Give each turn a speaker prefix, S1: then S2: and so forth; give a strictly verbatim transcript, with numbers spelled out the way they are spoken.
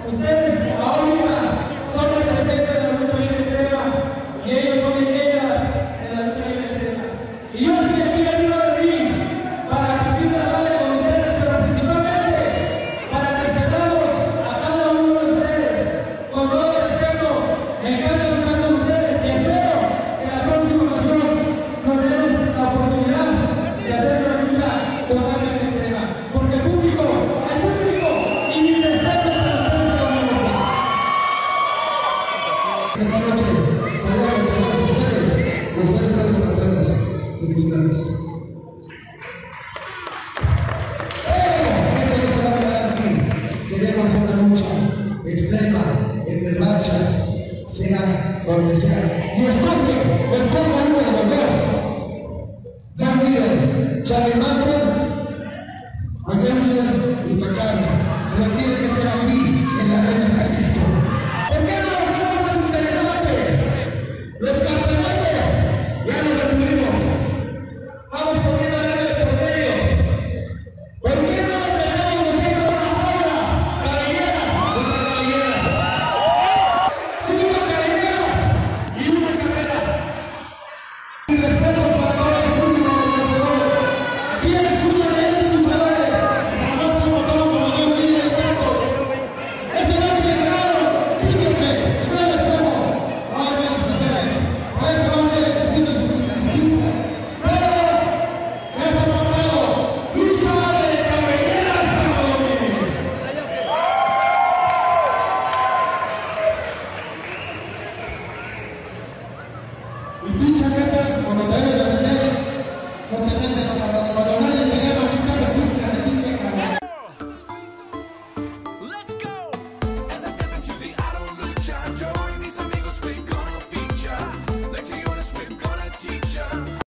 S1: Ustedes ahorita son el presente de la lucha libre extrema y ellos son leyendas de la lucha libre extrema. Y yo estoy aquí arriba del ring para asistir de la madre con ustedes, pero principalmente para respetarlos a cada uno de ustedes. Con todo respeto, me encanta luchar con ustedes y espero que en la próxima ocasión nos den la oportunidad de hacer una lucha totalmente extrema. Porque el público, el público y mi respeto para ustedes se lo merecen.
S2: Esta noche saludamos a todos ustedes, ustedes son los campeones. Felicidades. Esto no se va a quedar aquí. Queremos una lucha extrema, en revancha, sea donde sea. Y escoge, escoge a uno de los dos. Dan Miller, Charlie Manson, a Dan Miller y Macarna. Pero tiene que ser aquí, en la Arena Jalisco. ¿Por qué no lo hacemos más interesante? Los campeonatos ya los retuvimos. Vamos poniendo el área de por medio. ¿Por qué no nos dejamos nosotros una jaula? Cabellera, una cabellera. Cinco cabelleras y una carrera. Y respeto para todo el público conocedor. Aquí es uno de estos luchadores. Ramón como todo, como Dios pide el tanto. Esta noche de ganado, sígueme, no es como. No hay más especiales. Para esta noche necesito su disciplina. Pero, es comprado. Lucha de cabelleras, cabrones. Y tú, chaquetas, cuando te vayas a tener, no te metas